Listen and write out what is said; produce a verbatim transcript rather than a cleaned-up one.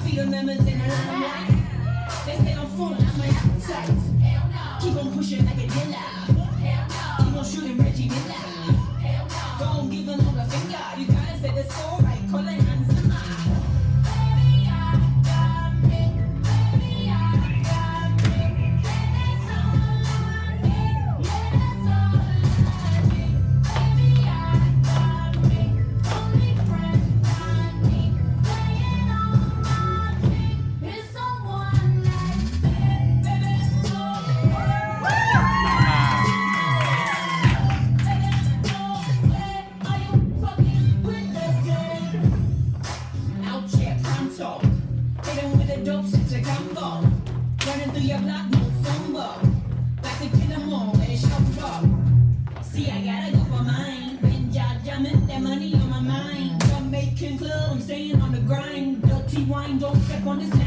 feed them members in a line white. They say I'm full, that's my appetite. Keep on pushing like a dealer. Keep on shooting Reggie Miller. Don't give them all the finger. You gotta say the soul right, call it hands in my. Running through your block, no fumble. Like to kill them all, let it show up. See, I gotta go for mine. Been jamming, that money on my mind. Jamaican club, I'm staying on the grind. Dirty wine, don't step on this.